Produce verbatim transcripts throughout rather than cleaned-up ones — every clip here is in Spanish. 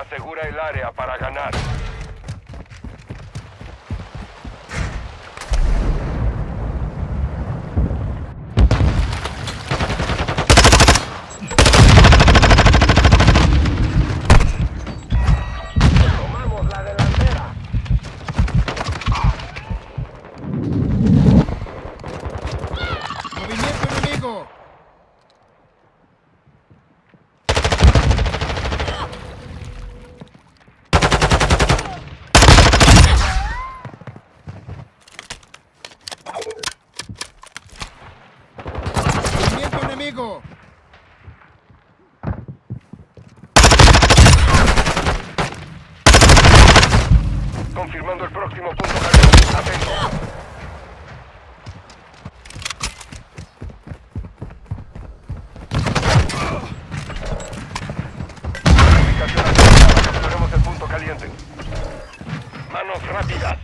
Asegura el área para ganar. Tomamos la delantera. ¡Movimiento enemigo! ¡Movimiento enemigo! Confirmando el próximo punto caliente. Atento. Ubicación actualizada. Capturemos el punto caliente. Manos rápidas.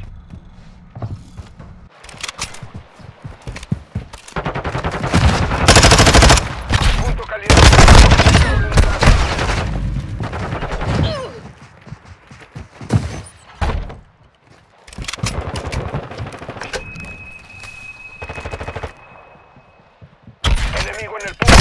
Punto caliente. Enemigo en el punto.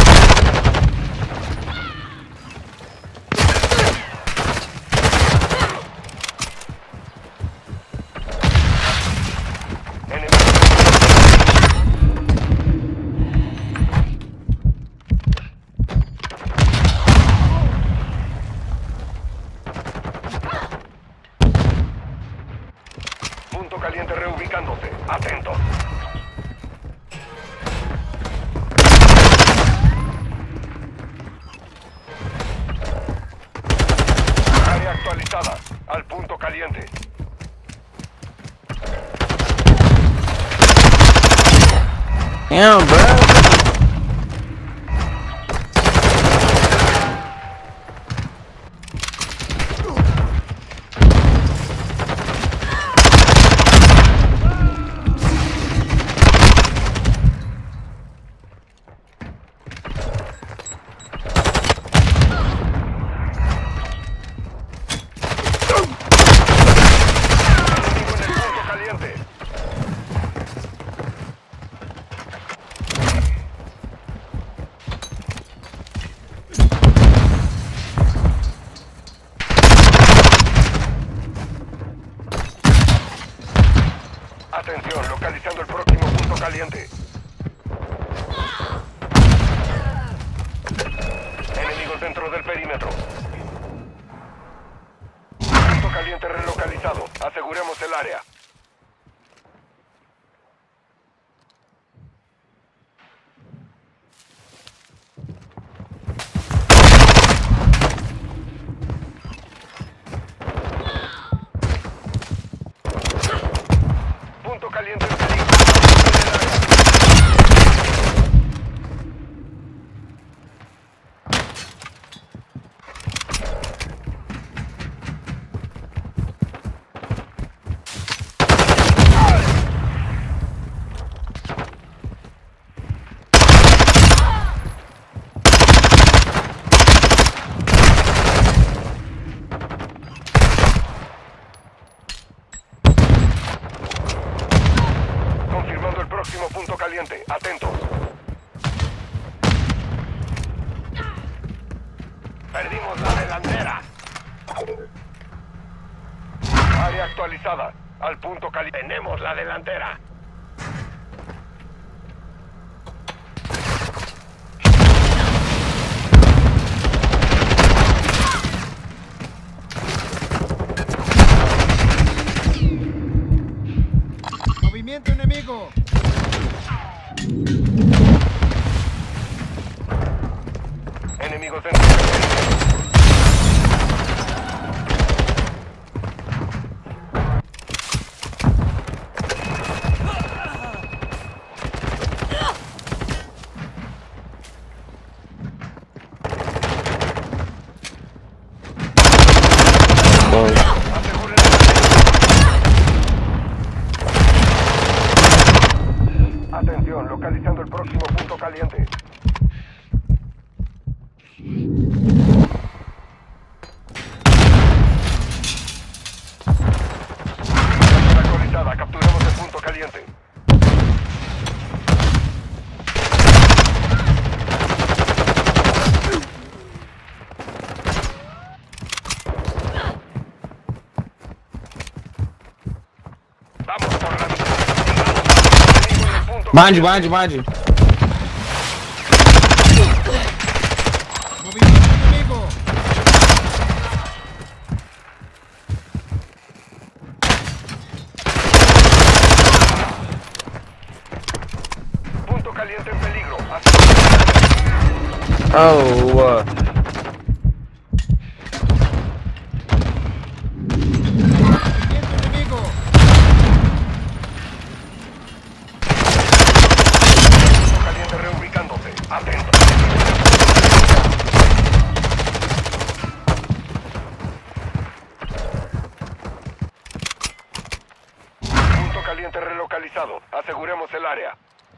Punto caliente reubicándose. Atento. Área actualizada. Al punto caliente. Damn, bro. Enemigo en el punto caliente. Atención, localizando el próximo punto caliente. Enemigos dentro del perímetro. Punto caliente relocalizado. Aseguremos el área. Punto caliente en peligro. Confirmando el próximo punto caliente. Atentos. Perdimos la delantera. Área actualizada. Al punto caliente. Tenemos la delantera. ¡Movimiento enemigo! Enemigos dentro del perímetro. Aseguren el- Atención, localizando el próximo punto caliente. Behind you, behind you, behind you. Movimiento enemigo. Punto caliente en peligro. Oh, uh. Movimiento enemigo. Punto caliente reubicándose. Atento. Punto caliente relocalizado. Aseguremos el área.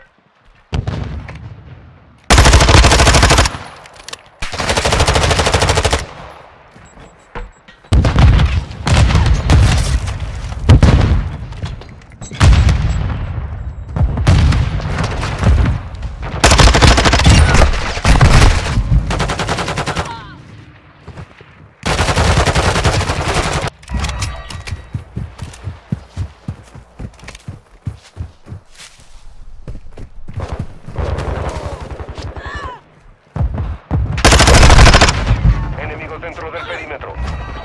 Enemigos dentro del perímetro.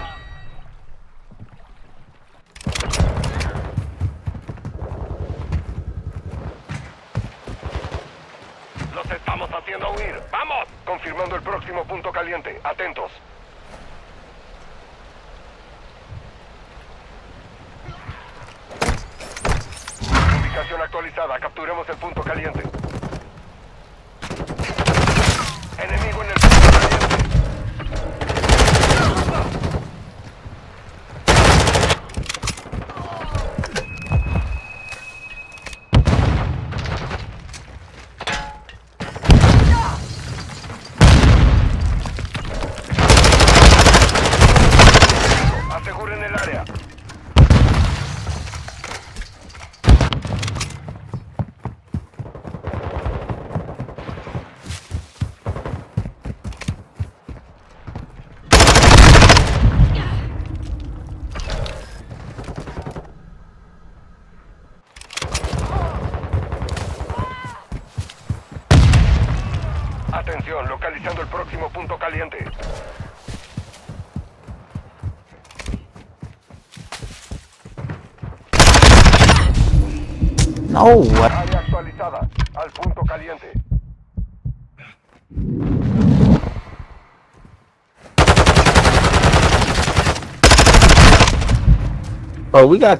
Los estamos haciendo huir. ¡Vamos! Confirmando el próximo punto caliente. Atentos. Ubicación actualizada. Capturemos el punto caliente. Enemigo en el punto caliente. Aseguren el área. Atención, localizando el próximo punto caliente. No, what? Área actualizada. Al punto caliente. Oh, we got.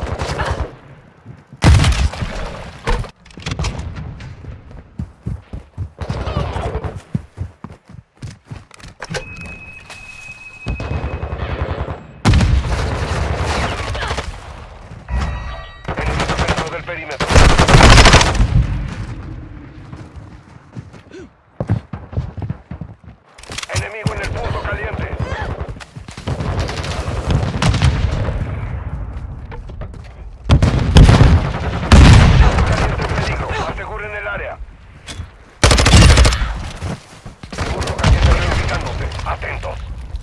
Enemigo dentro del perímetro. Enemigo en el punto caliente. Caliente en peligro. Aseguren el área. Punto caliente reubicándose. Atentos.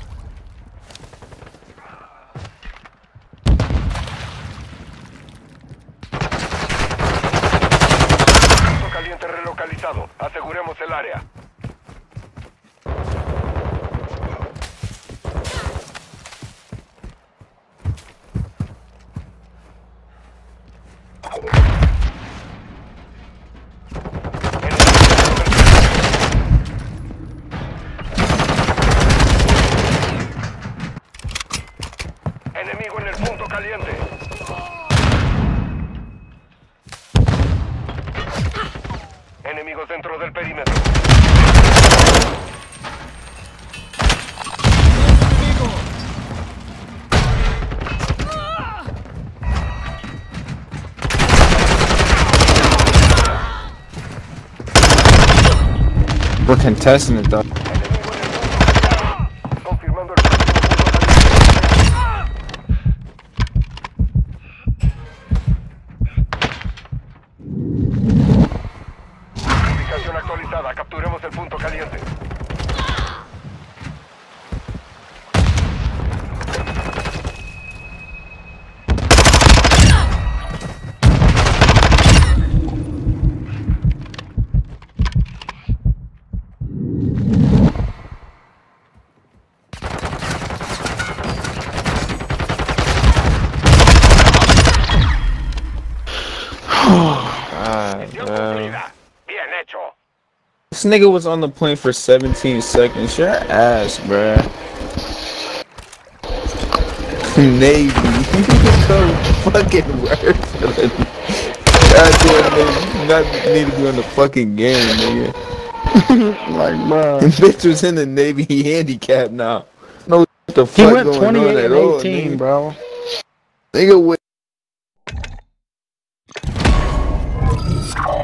Punto caliente relocalizado. Aseguremos el área. Enemigo en el punto caliente. Enemigos dentro del perímetro. Enemigo. We're contesting it though. Enemigo en el punto caliente. Confirmando el próximo punto caliente. Ubicación actualizada. Capturemos el punto caliente. God, Misión bro. cumplida. Bien hecho. This nigga was on the plane for seventeen seconds. Your ass, bruh. Navy. So fucking work for the goddamn Navy. You do not need to be on the fucking game, nigga. Like, bro. Bitch was in the Navy handicap now. No what the He fuck went going on twenty-eight at and all, eighteen, nigga. bro. Nigga with